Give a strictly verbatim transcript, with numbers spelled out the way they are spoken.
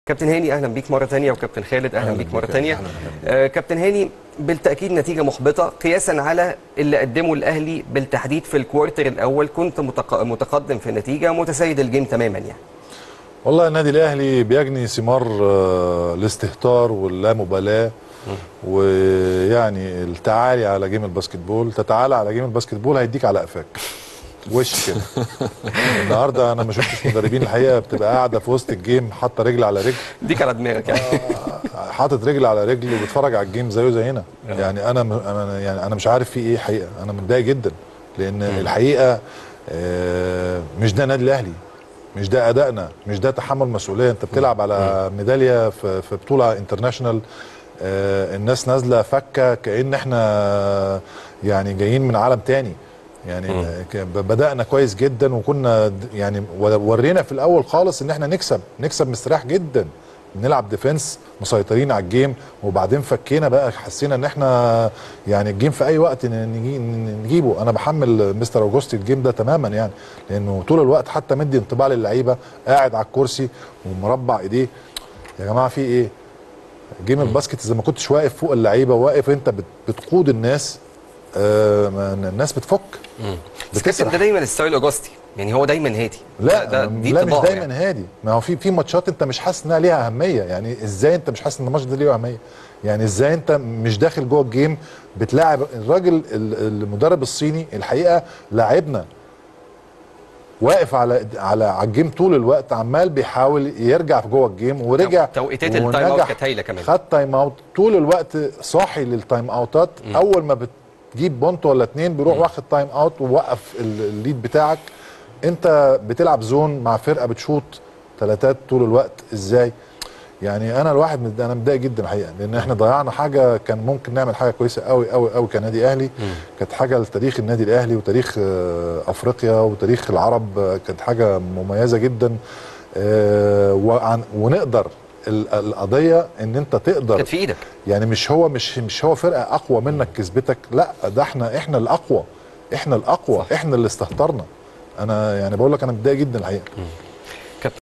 كابتن هاني اهلا بيك مره ثانيه، وكابتن خالد اهلا, أهلا بيك مره ثانيه. آه كابتن هاني، بالتاكيد نتيجه محبطه قياسا على اللي قدمه الاهلي بالتحديد في الكوارتر الاول. كنت متقدم في النتيجه، متسيد الجيم تماما يعني. والله النادي الاهلي بيجني ثمار الاستهتار واللامبالاه، ويعني التعالي على جيم الباسكتبول. تتعالى على جيم الباسكتبول هيديك على قفاك وش كده. النهارده انا ما شفتش مدربين الحقيقه بتبقى قاعده في وسط الجيم حاطه رجل على رجل، ديك على دماغك يعني. آه حاطط رجل على رجل وبتفرج على الجيم زيه زينا. يعني انا انا يعني انا مش عارف في ايه حقيقه. انا متضايق جدا لان الحقيقه آه مش ده النادي الاهلي، مش ده ادائنا، مش ده تحمل مسؤوليه. انت بتلعب على ميداليه في في بطوله انترناشونال. آه الناس نازله فكه كأن احنا يعني جايين من عالم تاني. يعني مم. بدأنا كويس جدا، وكنا يعني ورينا في الاول خالص ان احنا نكسب نكسب مستريح جدا، نلعب ديفنس مسيطرين على الجيم. وبعدين فكينا بقى، حسينا ان احنا يعني الجيم في اي وقت نجيبه. انا بحمل مستر اوجوستي الجيم ده تماما، يعني لانه طول الوقت حتى مدي انطباع للعيبه قاعد على الكرسي ومربع ايديه. يا جماعه في ايه؟ جيم الباسكت اذا ما كنتش واقف فوق اللعيبه، واقف انت بتقود الناس، آه الناس بتفك بتسرح. ده دايما ستايل اوجوستي، يعني هو دايما هادي. لا ده دي لا مش دايما يعني. هادي. ما هو في في ماتشات انت مش حاسس انها ليها اهميه. يعني ازاي انت مش حاسس ان الماتش ده ليه اهميه؟ يعني ازاي انت مش داخل جوه الجيم بتلاعب الراجل المدرب الصيني؟ الحقيقه لاعبنا واقف على على على الجيم طول الوقت، عمال بيحاول يرجع في جوه الجيم، ورجع توقيتات التايم اوت كانت هايله كمان. خد تايم اوت طول الوقت، صاحي للتايم اوتات. م. اول ما بتجيب بونت ولا اتنين بيروح واخد تايم اوت ووقف الليد بتاعك. انت بتلعب زون مع فرقه بتشوط ثلاثات طول الوقت، ازاي؟ يعني انا الواحد انا متضايق جدا الحقيقه، لان احنا ضيعنا حاجه كان ممكن نعمل حاجه كويسه قوي قوي قوي كنادي اهلي. كانت حاجه لتاريخ النادي الاهلي وتاريخ افريقيا وتاريخ العرب، كانت حاجه مميزه جدا. ونقدر القضيه ان انت تقدر، كانت في ايدك. يعني مش هو مش مش هو فرقه اقوى منك كسبتك، لا ده احنا احنا الاقوى، احنا الاقوى، احنا اللي استهترنا. انا يعني بقول لك انا متضايق جدا الحقيقه.